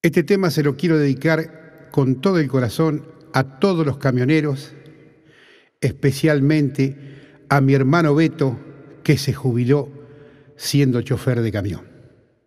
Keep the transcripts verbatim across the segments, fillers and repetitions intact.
Este tema se lo quiero dedicar con todo el corazón a todos los camioneros, especialmente a mi hermano Beto, que se jubiló siendo chofer de camión.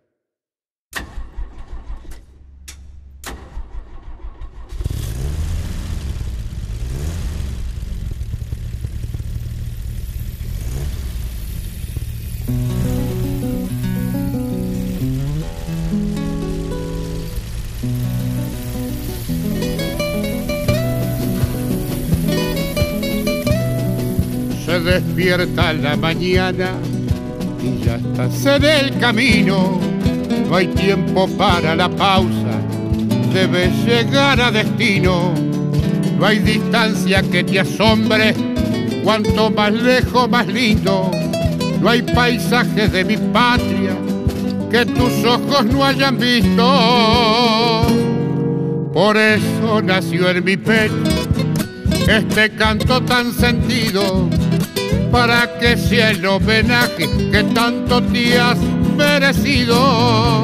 Se despierta la mañana y ya estás en el camino. No hay tiempo para la pausa, debes llegar a destino. No hay distancia que te asombre, cuanto más lejos más lindo. No hay paisajes de mi patria que tus ojos no hayan visto. Por eso nació en mi pecho este canto tan sentido, para que sea el homenaje que tanto te has merecido.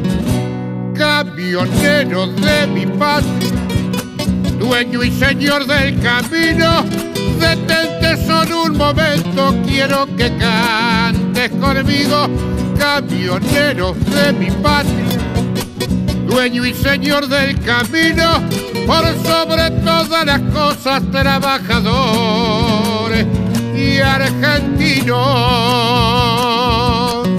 Camionero de mi patria, dueño y señor del camino, detente solo un momento, quiero que cantes conmigo. Camionero de mi patria, dueño y señor del camino, por sobre todas las cosas trabajadores y argentinos.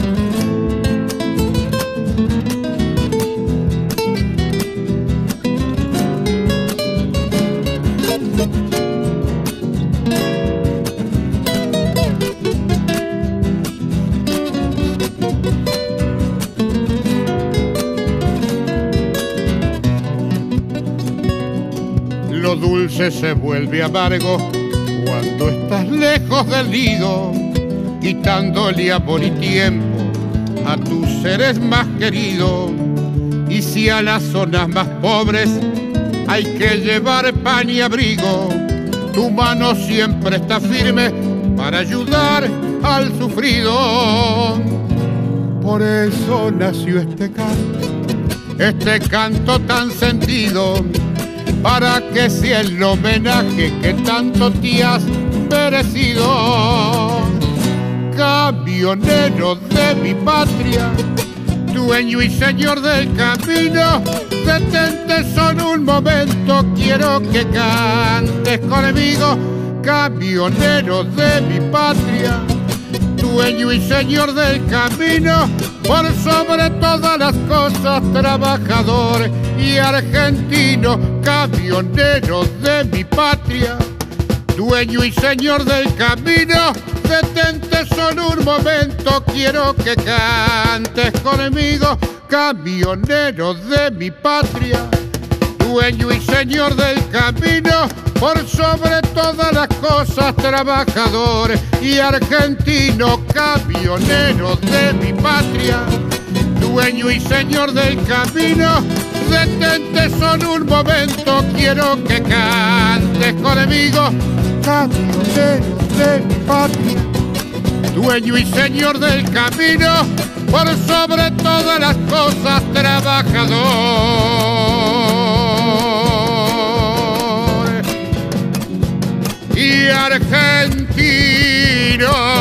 Lo dulce se vuelve amargo cuando estás lejos del nido, quitándole amor y tiempo a tus seres más queridos. Y si a las zonas más pobres hay que llevar pan y abrigo, tu mano siempre está firme para ayudar al sufrido. Por eso nació este canto, este canto tan sentido, para que sea el homenaje que tanto te has merecido. Camionero de mi patria, dueño y señor del camino, detente solo un momento, quiero que cantes conmigo. Camionero de mi patria, dueño y señor del camino, por sobre todas las cosas trabajador y argentino. Camionero de mi patria, dueño y señor del camino, detente solo un momento, quiero que cantes conmigo. Camionero de mi patria, dueño y señor del camino, por sobre todas las cosas trabajador y argentino. Camionero de mi patria, dueño y señor del camino, detente solo un momento, quiero que cantes conmigo. Camionero de mi patria, dueño y señor del camino, por sobre todas las cosas trabajador y argentino.